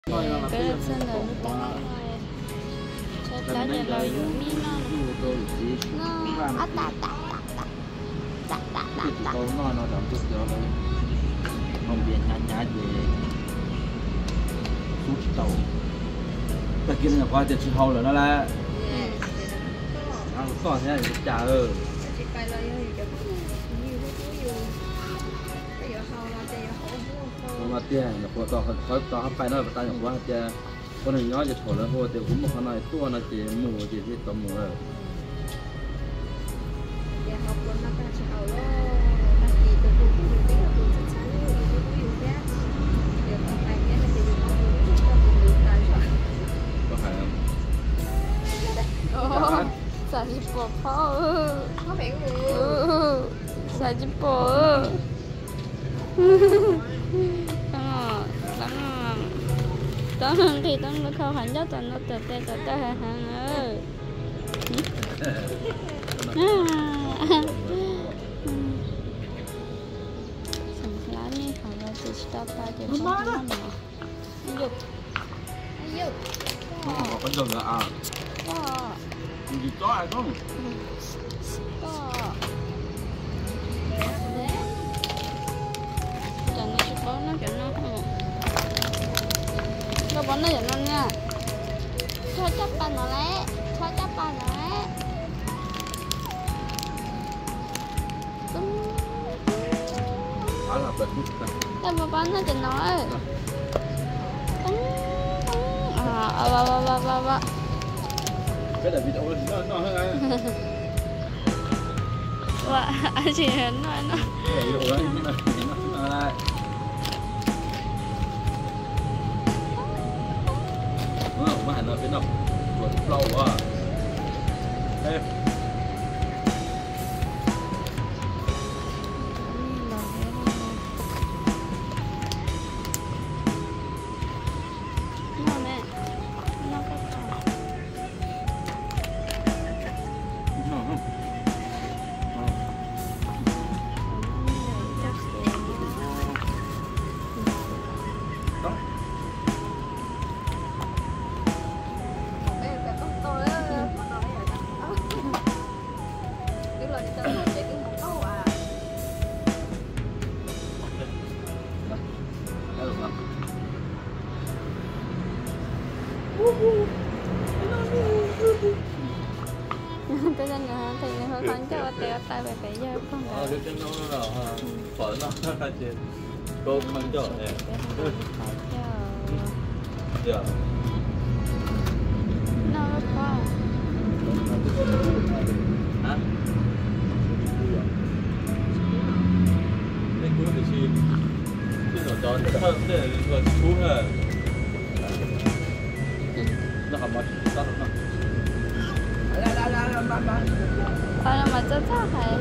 cái là chân là lúc đó chết lá để lời dùng mi nó à ta câu nó đóng chút đó là không biết nhá về chút tàu ta kia là qua tiền chỉ hậu rồi nó là còn thế này trả mà tiền là của taoไปnóตายอย่างว่าจะคนหนึ่งย้อนจะถอดแล้วหัวแต่ผมบอกเขาหน่อยตัวน่ะจะหมูจะที่ตัวหมูเลยก็ขาย40%พ่อเขาเป็น40%tao thì tao nó khâu hành cho tao nó tao hàng ơi sẵn lá này họ là từ stop ba giờ sáng lắm mà dục có dùng nữa à gì có ai không chẳng nó chỉ có nó chẳng nó nó bắn nó vậy luôn nha cho chấp bàn nó lấy đó là bệnh ta mà bắn nó chẳng nói cái là video nó hơi wow anh chị hẹn nó mà hành nó phía nào vượt flow à đây cái dân nhà thì hơi khoan cho tay về phải giờ không phải được chân nó là phở nó ra trên cô mang cho này giờ nó quá hả đây cũng được chi cái nó cho nó hơn để còn xuống rồi nó không mất nó không mà chắc hay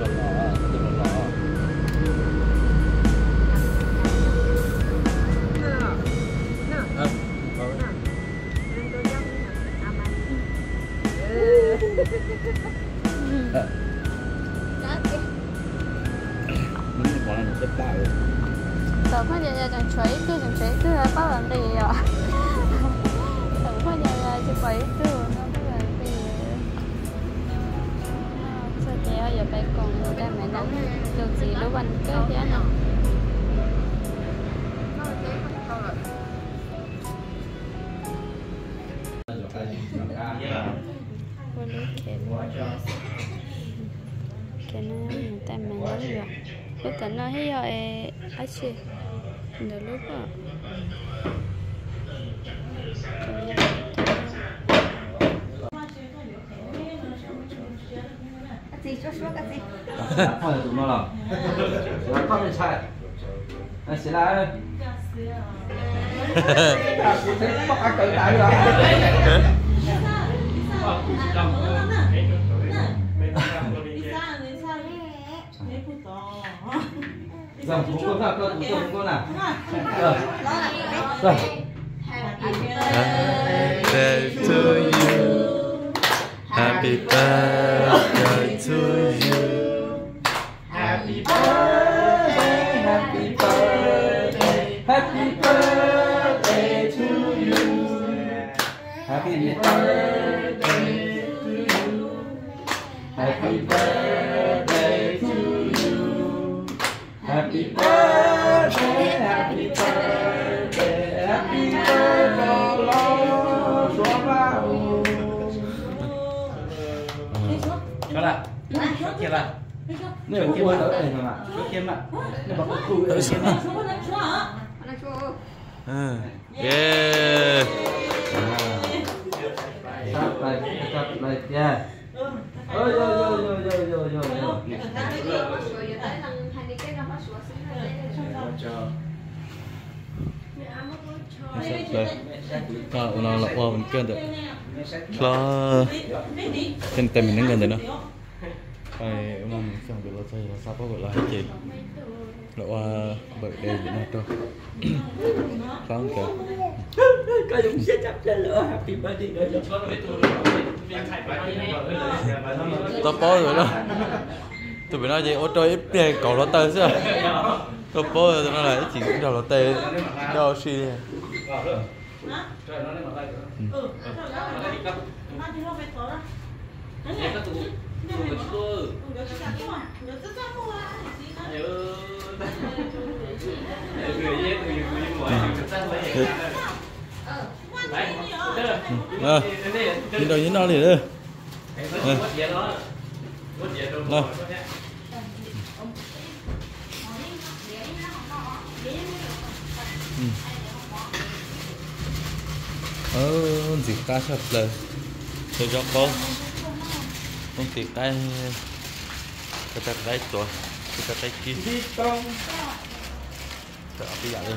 tao phải giờ chẳng chơi cứ bao lần đi rồi tao phải giờ chụp vậy cứ giờ phải còn người ta mẹ nắng được gì đâu anh cái thế nào con lấy cái nó người ta mẹ nắng được lúc tận nó hay rồi ấy chứ được lúc à gì cho cái gì? Thôi là tụi nó rồi. Nó không được chạy. Anh sẽ lại. Thế bắt anh tự tại rồi. Rồi, cô nào, cô nào. Rồi. Happy birthday to you. Happy birthday to you. Happy birthday, happy birthday, happy birthday to you. Happy birthday to you. Happy birthday to you. Happy birthday, happy birthday, happy birthday, Lord. Xuống vào. Đó là. Kia là. Này bố bố tới đây mà. Trước kia mà. Này bố cụ tới xem mà. Yeah. Sắp lại, yeah. Ôi nó là qua mình kêu được lo trên tay mình nó gần đấy nó phải ông mình xem được lo chơi là sao có gọi là hết chị là qua bởi đây vậy nó thôi không kìa có dùng xe chấp lên lửa happy birthday rồi tao có rồi đó tụi mình nói gì ô tô ít tiền cầu nó tơi chứ tao có rồi nó là chỉ cũng đầu nó tê đo suy nhìn đâu nhìn nó liền nữa nào gì cá sập lời tôi cho con thì cái tuổi cái kia bây giờ đi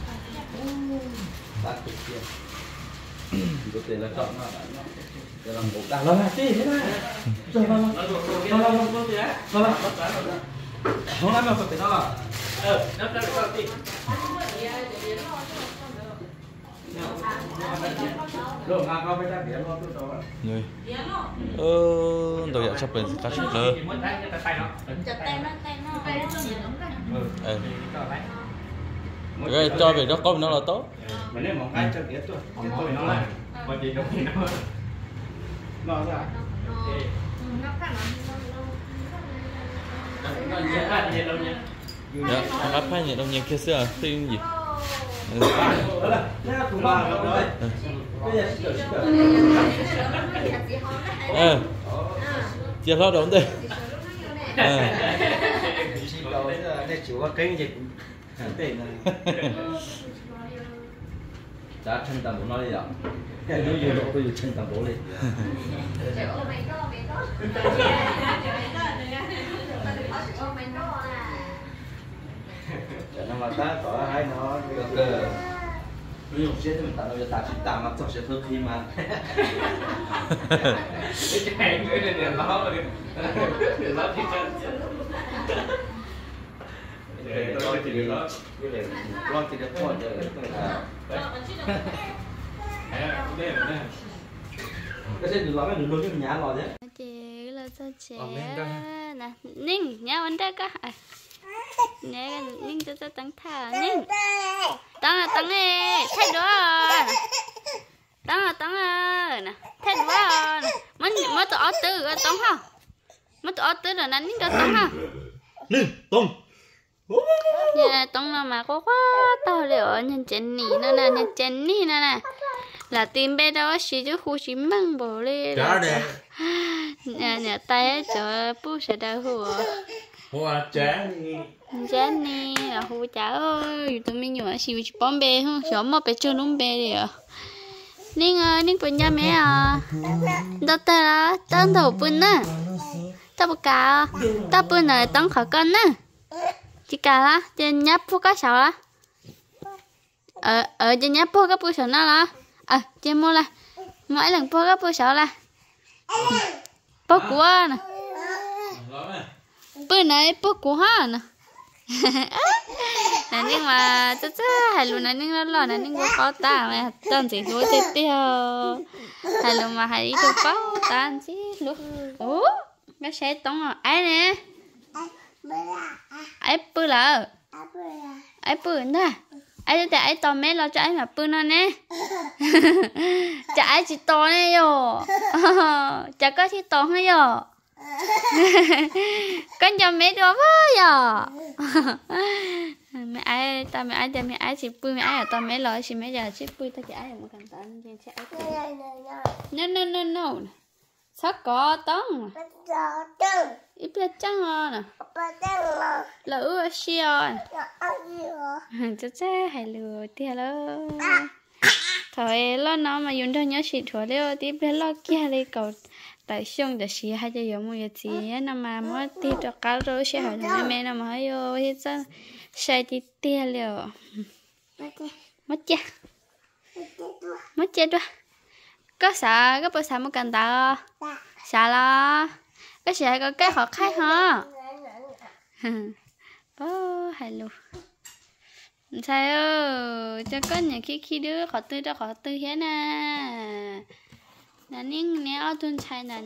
có thể là chọn để làm một đàn lo thế thế này rồi không làm mà phải nó là đắp được con đi rồi mà con phải ra biển lo tôi đó rồi tôiอยากsắp lên cá sập lời cái cho về đó có nó là tốt mà nếu mà ai cho kia tôi không thôi nó là có gì đâu thì nó ra dạ áp hai nhiệt đông nhiệt kia xưa tin gì chia lo đúng đây đã chân tầm bố nói đi ạ cái nó vô độ tôi chân tầm bố đi nó mà ta có hai nó cơ ví dụ xe thì mình tạo ra ta chỉ tạo mặt cho xe thơ khi mà cái chạy nữa nên để nó rồi để nó chỉ cần để nó chỉ được nó con chỉ được con rồi cái xe được cái đường cái nhà lò chứ chị là sao chị nè ninh nhà vấn đề cả nè ninh cho tăng thả ninh tăng ê thay đó tăng nè thay đó mất tụi ớt tư tăng ha mất tụi ớt tư rồi nè ninh cho tăng ha ninh tung nhà tăng là mà có quá to liệu nhân Jenny nè là tìm bé đó chỉ cho khu chỉ mang bổ lên nhà tay cho bố sẽ đau hoa Jenny là hú chả ơi tụi mình nhỏ xíu chỉ bom bé không xíu mà bé chưa nung bé đi à ninh bún nhà mẹ à đâu ta là tăng đầu bún nè tao bún cá tao bún này tăng khỏi cân nè chỉ cá lá trên nháp phố cá sấu lá ở trên nháp phố cá bún sấu nó là trên mua là mỗi lần phố cá bún sấu là phố của nè bữa này phố của ha nè nè nhưng mà chắc hay luôn nè nhưng lo nè nhưng có ta mà tên gì thôi tiếp theo hay luôn mà hay được có tên chứ luôn cái xe tông rồi ai nè ai bự là ai bự nè ai để ai tao mấy lo cho ai mà bự nó nè chả ai chỉ to này rồi chả có thì to hay rồi con cho mẹ đó với giờ mẹ ai ta mẹ ai chỉ bươi mẹ ai ở to mẹ lo chỉ mẹ giờ chỉ bươi ta chả một cần tận trên sẽ no sao có tông ít biết chăng nè lỡ xio chắc hay lừa tia lỡ thôi lo nó mà dùng thôi nhớ xịt thua đấy tiếp đến lo kia đi cầu tại xong để xịt hay cho dùng một cái gì nó mà mất tiếp cho cá rồi sẽ hỏi thằng mẹ nó mà hay vô hết sao sai thì tia liều mất chết đó có sợ có bao sợ một cần tao sợ lo cái sợ có cái họ khác hả hay luôn sao cho có nhà khi đứa họ tư thế nè là những nè ở tuần sai nè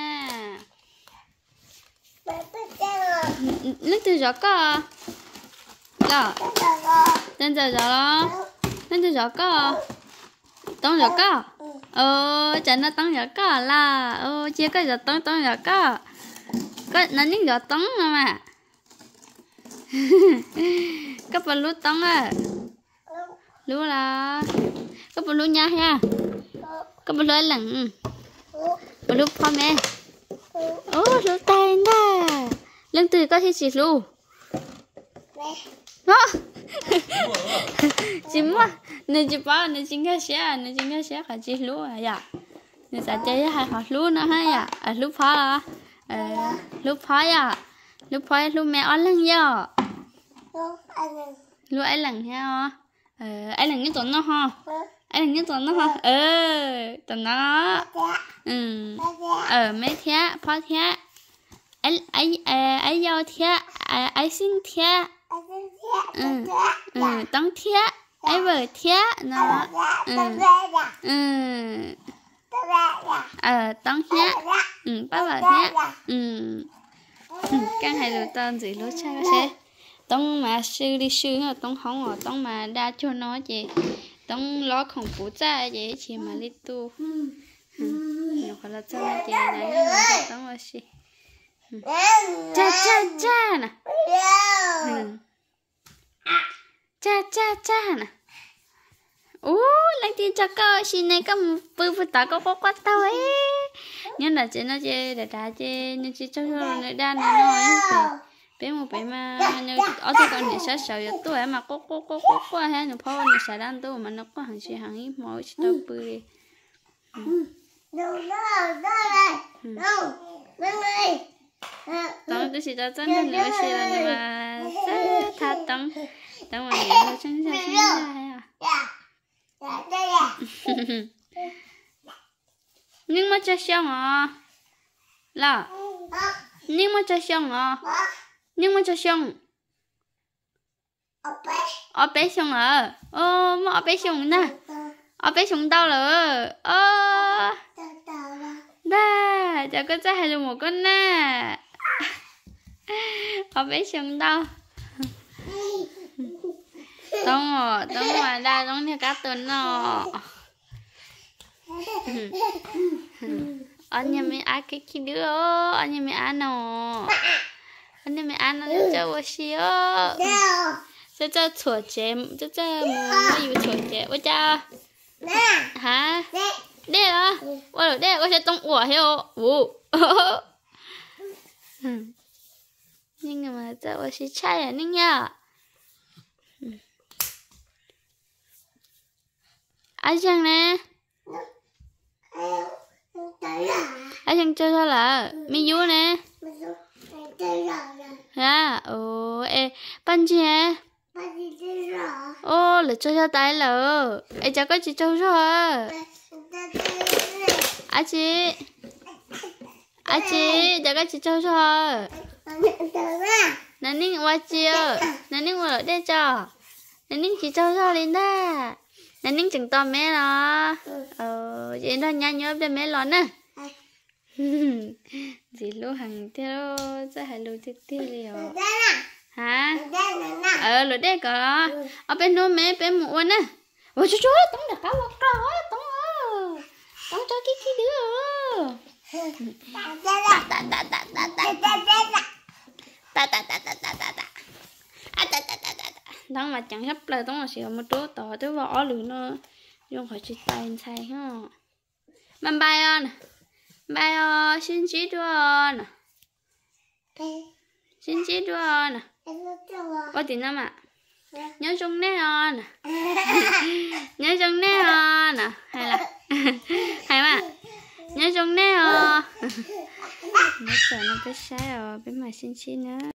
nước từ gió có đó tên giờ gió đó nước từ gió có tông gió có chẳng nó tông gió có là chưa có gió tông gió có nó những gió tông mà các bạn lú tông à lú là các bạn lú nha ha các bạn lú lẳng bạn lúพ่อ mẹ lú tay nè lưng từ có thể chỉ lú chỉ mua nên chỉ bảo nên chính cái xe phải chỉ lú à dạ nên sao chơi hay học lú nữa hay à lú phá à lú phá à lú mẹ ăn lưng giờ lú ai lằng ha ai lằng cái tuần nó ha ai lằng cái tuần nó ha tuần nó mấy thế phá thế ai giao thế ai xin thế tông thế ai vợ thế nó tông thế ba vợ thế cái này là tên gì lúa cha sẽ tông mà sư đi sư là tông không ở tông mà đa cho nó chị tông lo không phụ cha vậy chị mà đi tu nó phải là cha chị này tông là gì cha nè cha nè lấy tiền cho cô xin này có bự tao có quá tao ấy nhưng là chị nó chơi để trả chơi nhưng chị cho nó đa nó nói bé một bé mà như ở đây con này sợ tôi mà có hay nó phô nó sợ đan tôi mà nó có hàng gì hàng ít mỗi tao bự tao tôi chỉ tao chân là nữa xí là nhưng mà rất thà tao mà nhiều chân nhưng mà cho xong à là nhưng mà cho xong à nhưng mà cho xong ở bé xong à mà ở bé xong nè ở bé xong đâu rồi đó cho có trái hay là một con nè ở bé xong đâu tông mà đa tông theo cá tuần nó anh nhà mẹ ai cái đứa anh nhà mẹ ăn nó anh nhà mẹ ăn nó cho tôi xíu cho chuột chém cho mua nhiều chuột chém ôi cha hả đây à ôi đây ôi sẽ tông ủa heo nhưng mà cho tôi xí chai à ninh nha ai chăng nè ai chăng chơi sao là mi vú nè à ban gì hả là chơi sao tay lờ cháu có chị chơi sao à chị cháu có chị chơi sao à nè ninh qua chiều nè ninh qua ở đây cho nè ninh chị chơi sao lên đó nè ninh chừng to mẹ lo vậy đó nha nhớ cho mẹ lo nè gì lúa hàng theo sẽ hay lúa tiếp đi rồi hả lúa đây có ở bênนู้นmẹ bên muộn nè ôi chú tống được cá quá tống đó mà chẳng hấp lời đó là sẽ một chỗ tỏ tới vỏ lửa nó dùng khỏi chỉ tay xài ha mình bay on bay xin chỉ đua nè xin chỉ đua nè có tiền lắm ạ nhớ trong nét on nhớ trong nét on nè hay là hay mà nhớ trong nét on nó sợ nó biết sai rồi biết mà xin nữa